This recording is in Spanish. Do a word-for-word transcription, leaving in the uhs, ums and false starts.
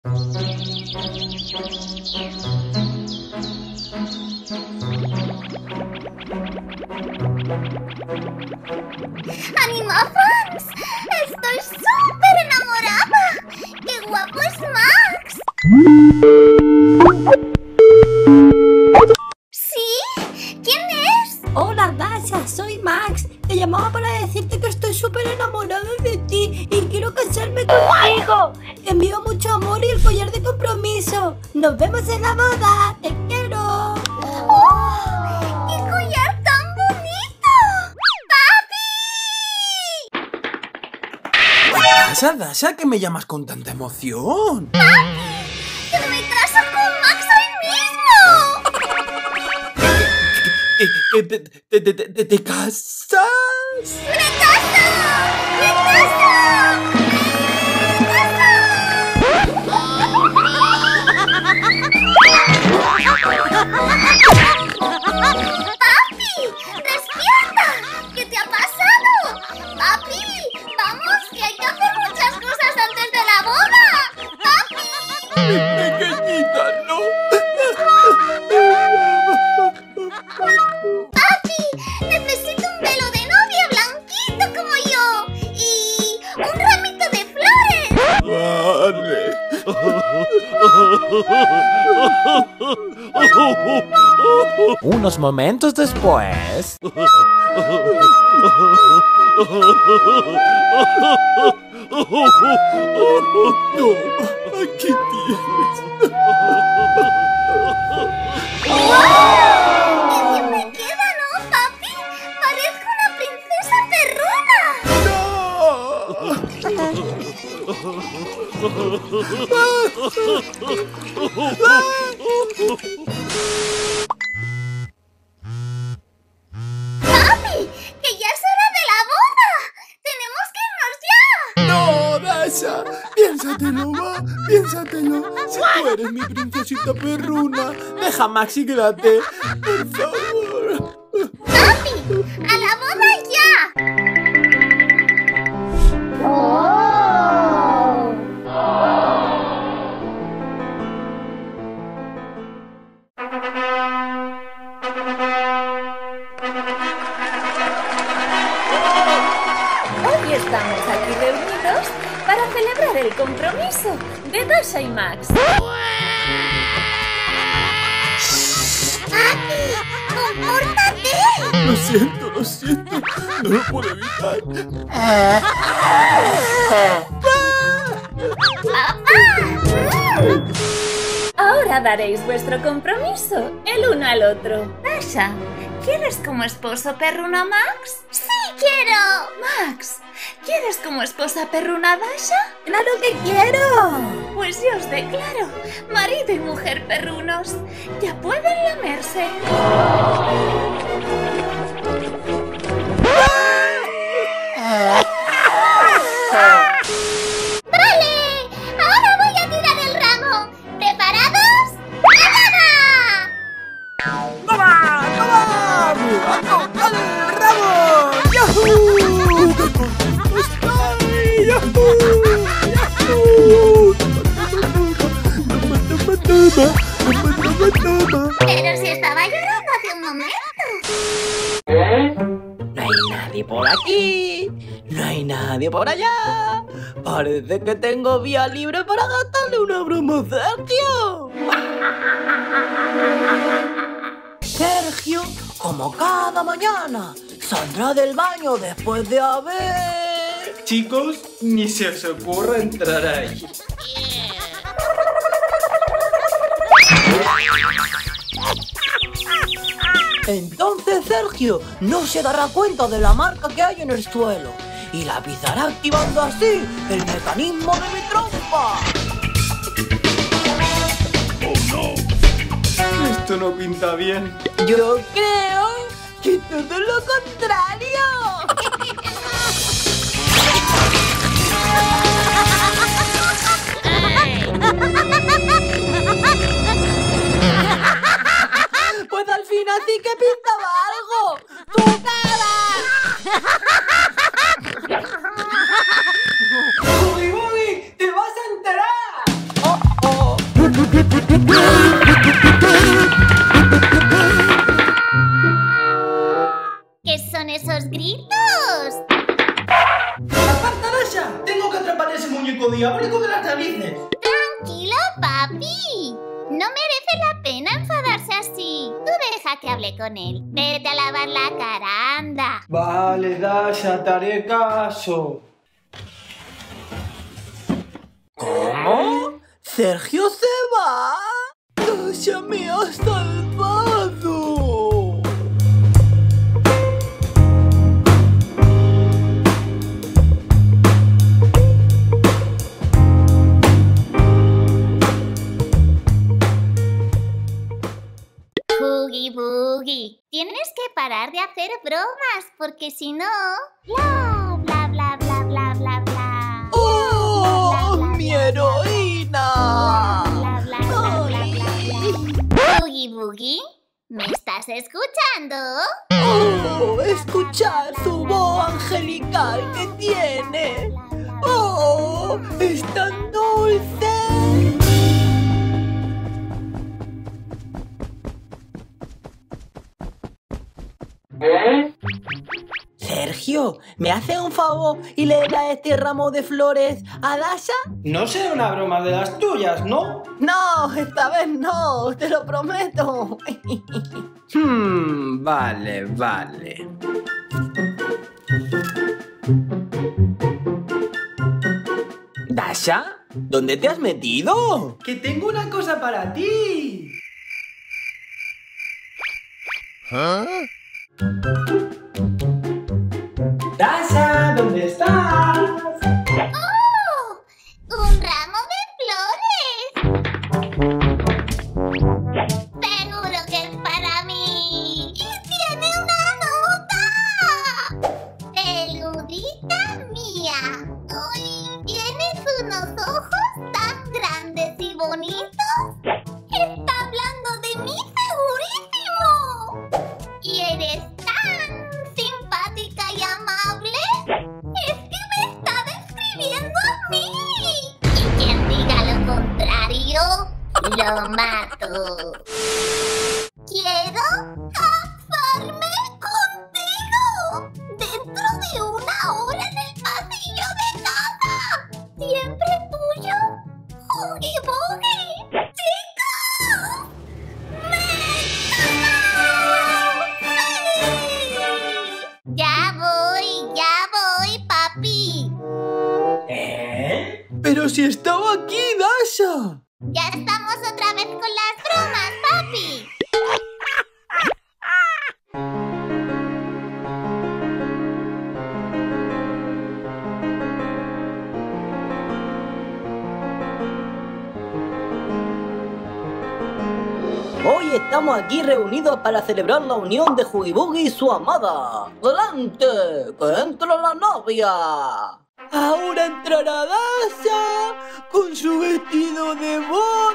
¡Animafans! ¡Estoy súper enamorada! ¡Qué guapo es Max! ¿Sí? ¿Quién es? Hola Dasha, soy Max. Te llamaba para decirte que estoy súper enamorado de ti y quiero casarme contigo. Te envío mucho amor y el collar de compromiso. Nos vemos en la boda. Te quiero. ¡Oh! ¡Qué collar tan bonito! ¡Papi! Dasha, Dasha, ¿qué me llamas con tanta emoción? ¡Que me caso con Max hoy mismo! ¿Te, te, te, te, te, te, te casas? ¡Me caso! ¡Me caso! ¡Papi! ¡Despierta! ¿Qué te ha pasado? ¡Papi! ¡Vamos! ¡Que hay que hacer muchas cosas antes de la boda! ¡Papi! Pequeñita, ¿no? ¡Papi! Necesito un velo de novia blanquito como yo. Y un ramito de flores. Vale. Unos momentos después. No, aquí tienes. ¡Qué bien me queda, ¿no, papi? Parezco una princesa ¡Papi! ¡Que ya es hora de la boda! ¡Tenemos que irnos ya! No, Dasha, piénsatelo, va, piénsatelo. Si tú eres mi princesita perruna, deja a Maxi grate, por favor. ¡Papi! ¡A la boda ya! Hoy estamos aquí reunidos para celebrar el compromiso de Dasha y Max. ¡Papi! ¡Compórtate! Lo siento, lo siento, no lo puedo evitar. Ahora daréis vuestro compromiso el uno al otro. Dasha, ¿quieres como esposo perruna Max? ¡Sí quiero! Max, ¿quieres como esposa perruna Dasha? ¡Claro que quiero! Pues yo os declaro, marido y mujer perrunos, ya pueden lamerse. ¡Vale! ¡Ahora voy a tirar el ramo! ¡Preparados! ¡Nada! ¡Toma, toma! ¡Mirando al ramo! ¡Yahoo! ¡Qué contento estoy! ¡Yahoo! ¡Yahoo! Pero si estaba llorando hace un momento. No hay nadie por aquí, no hay nadie por allá. Parece que tengo vía libre para gastarle una broma a Sergio. Sergio, como cada mañana, saldrá del baño después de haber... Chicos, ni se os ocurra entrar ahí. Entonces Sergio no se dará cuenta de la marca que hay en el suelo y la pisará activando así el mecanismo de mi trompa. Esto no pinta bien. Yo creo que todo lo contrario. Pues al final sí que pintaba algo. ¡Tu cara! ¡Boogie, Boogie! ¡Te vas a enterar! Oh, dices? Tranquilo, papi. No merece la pena enfadarse así. Tú deja que hable con él. Vete a lavar la cara, anda. Vale, Dasha, te haré caso. ¿Cómo? ¿Sergio se va? ¡Dasha me ha salvado! Boogie Boogie, tienes que parar de hacer bromas, porque si no... Bla, bla, bla, bla, bla, bla, bla. ¡Oh, Bla, bla, bla, mi bla, heroína! Bla, bla, bla, bla, bla, bla. Boogie Boogie, ¿me estás escuchando? ¡Oh, escuchad su voz angelical que tiene! ¡Oh, es tan dulce! Sergio, ¿me hace un favor y le da este ramo de flores a Dasha? No será una broma de las tuyas, ¿no? No, esta vez no, te lo prometo. Hmm, vale, vale. ¿Dasha? ¿Dónde te has metido? ¡Que tengo una cosa para ti! ¡Dasha! ¿Dónde estás? ¡Oh! ¡Un ramo de flores! ¡Seguro que es para mí! ¡Y tiene una nota! ¡Peludita mía! ¡Uy! ¿Tienes unos ojos tan grandes y bonitos? ¡Está hablando de mí segurísimo! ¿Y eres tan simpática y amable? ¡Es que me está describiendo a mí! Y quien diga lo contrario, lo mato. ¡Quiero casarme contigo! ¡Dentro de una hora en el pasillo de casa! ¡Siempre tuyo, Oogie Boogie! ¡Chicos! Ya voy, ya voy, papi. ¿Eh? ¡Pero si estaba aquí, Dasha! Ya estamos otra vez con las bromas, papi. Hoy estamos aquí reunidos para celebrar la unión de Oogie Boogie y su amada. ¡Adelante! ¡Que entre la novia! Ahora entrará Dasha con su vestido de boda.